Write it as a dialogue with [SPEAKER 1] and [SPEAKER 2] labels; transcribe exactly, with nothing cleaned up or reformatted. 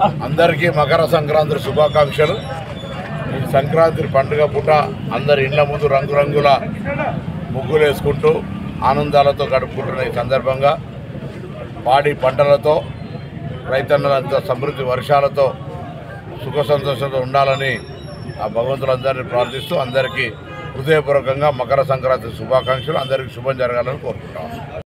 [SPEAKER 1] అందరికీ మకర సంక్రాంతి శుభాకాంక్షలు. ఈ సంక్రాంతి పండుగ పూట అందరి ఇళ్ల ముందు రంగురంగుల ముగ్గులు వేసుకుంటూ ఆనందాలతో గడుపుకుంటున్న ఈ సందర్భంగా పాడి పంటలతో రైతన్నలంతా సమృద్ధి వర్షాలతో సుఖ సంతోషంతో ఉండాలని ఆ భగవంతులందరినీ ప్రార్థిస్తూ అందరికీ హృదయపూర్వకంగా మకర సంక్రాంతి శుభాకాంక్షలు. అందరికీ శుభం జరగాలని కోరుకుంటాం.